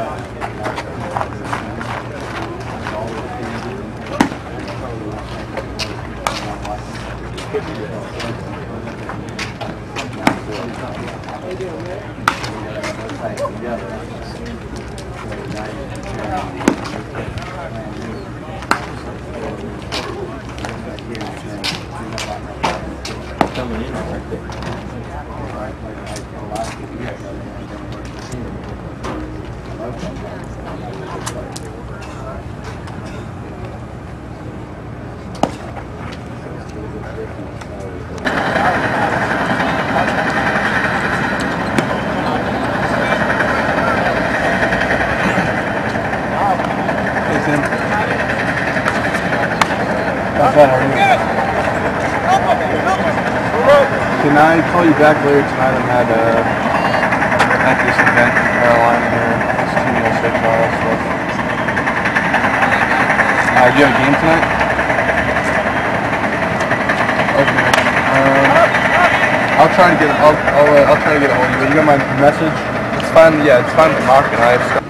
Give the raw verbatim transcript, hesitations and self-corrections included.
Coming in right there. How's that, how are you? Can I call you back later tonight? I'm at, uh, at this event in Carolina here. It's Team U S A trial stuff. Uh, do you have a game tonight? Okay. Um, I'll try to get. I'll. I'll. Uh, I'll try to get a hold of you. You got my message? It's fine. Yeah, it's fine with Mark and I.